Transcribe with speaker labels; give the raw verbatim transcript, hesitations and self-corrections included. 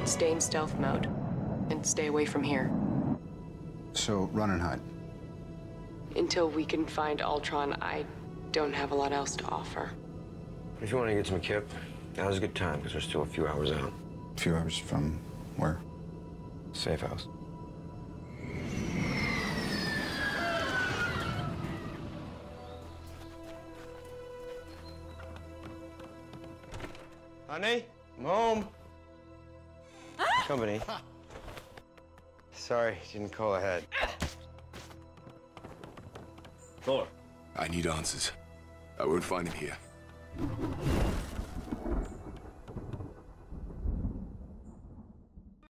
Speaker 1: Stay in stealth mode. And stay away from here.
Speaker 2: So, run and hide.
Speaker 1: Until we can find Ultron, I don't have a lot else to offer.
Speaker 3: If you want to get some kip, now's a good time, because we're still a few hours out.
Speaker 2: A few hours from where?
Speaker 3: Safe house. Honey, I'm home. Company. Sorry, didn't call ahead.
Speaker 4: Thor.
Speaker 5: I need answers. I won't find him here.